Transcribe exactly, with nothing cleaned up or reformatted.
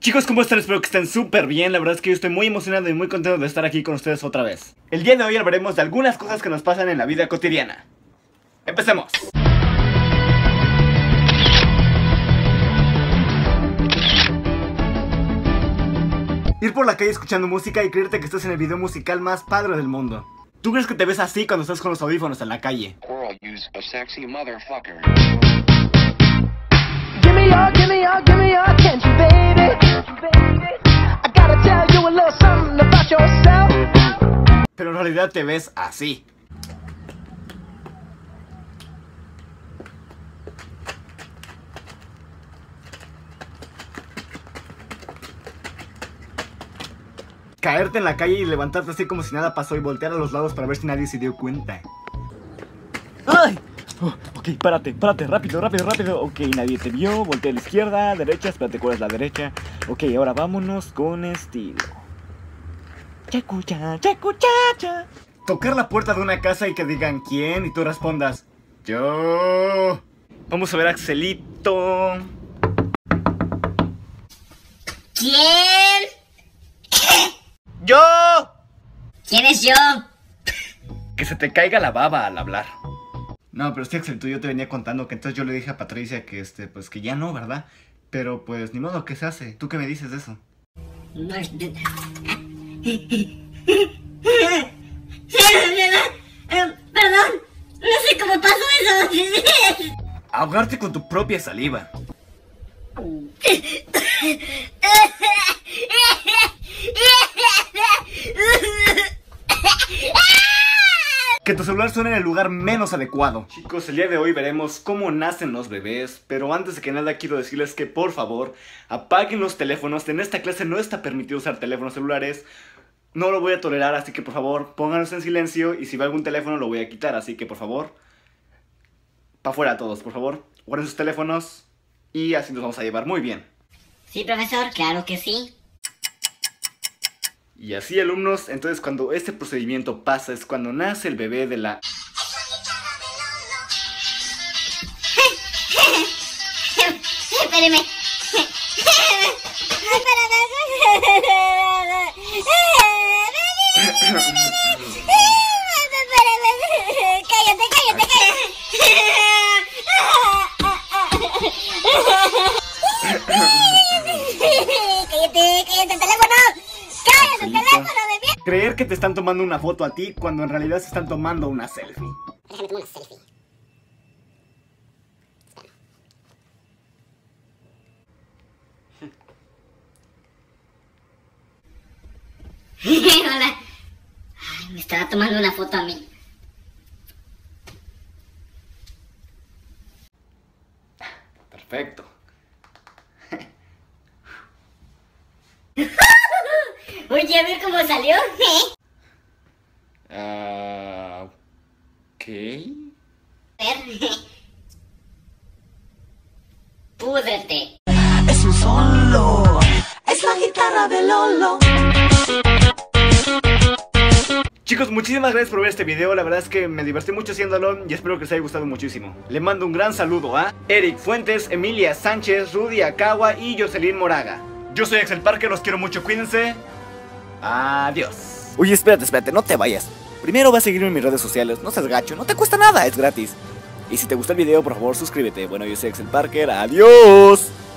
Chicos, ¿cómo están? Espero que estén súper bien. La verdad es que yo estoy muy emocionado y muy contento de estar aquí con ustedes otra vez. El día de hoy hablaremos de algunas cosas que nos pasan en la vida cotidiana. ¡Empecemos! Ir por la calle escuchando música y creerte que estás en el video musical más padre del mundo. ¿Tú crees que te ves así cuando estás con los audífonos en la calle? Give me your, give me your, give me your attention, baby. I gotta tell you a little something about yourself. Pero en realidad te ves así. Caerte en la calle y levantarte así como si nada pasó y voltear a los lados para ver si nadie se dio cuenta. ¡Ay! Oh, ok, párate, párate, rápido, rápido, rápido. Ok, nadie te vio, voltea a la izquierda, derecha, espérate, ¿cuál es la derecha? Ok, ahora vámonos con estilo. Chacucha, chacuchacha. Tocar la puerta de una casa y que digan ¿quién? Y tú respondas yo. Vamos a ver a Axelito. ¿Quién? ¡Yo! ¿Quién es yo? Que se te caiga la baba al hablar. No, pero sí, Axelito, yo te venía contando que entonces yo le dije a Patricia que este, pues que ya no, ¿verdad? Pero pues ni modo, ¿qué se hace? ¿Tú qué me dices de eso? No, este- Perdón, no sé cómo pasó eso. Ahogarte con tu propia saliva. Que tu celular suene en el lugar menos adecuado. Chicos, el día de hoy veremos cómo nacen los bebés. Pero antes de que nada quiero decirles que por favor apaguen los teléfonos. En esta clase no está permitido usar teléfonos celulares. No lo voy a tolerar, así que por favor pónganlos en silencio. Y si va algún teléfono lo voy a quitar, así que por favor pa' fuera todos, por favor. Guarden sus teléfonos y así nos vamos a llevar muy bien. Sí, profesor, claro que sí. Y así, alumnos, entonces cuando este procedimiento pasa es cuando nace el bebé de la... Espéreme. Cállate, cállate, cállate. Cállate, cállate el teléfono. Cállate el teléfono de mierda. Creer que te están tomando una foto a ti cuando en realidad se están tomando una selfie. Déjame tomar una selfie. Hola. Ay, me estaba tomando una foto a mí. Perfecto. Oye, a ver cómo salió. Ah, ok. Ver. Púdrete. Es un solo, es la guitarra de Lolo. Chicos, muchísimas gracias por ver este video. La verdad es que me divertí mucho haciéndolo y espero que les haya gustado muchísimo. Le mando un gran saludo a Eric Fuentes, Emilia Sánchez, Rudy Akawa y Jocelyn Moraga. Yo soy Axel Parker, los quiero mucho, cuídense. Adiós. Oye, espérate, espérate, no te vayas. Primero va a seguirme en mis redes sociales, no seas gacho, no te cuesta nada, es gratis. Y si te gustó el video, por favor suscríbete. Bueno, yo soy Axel Parker, adiós.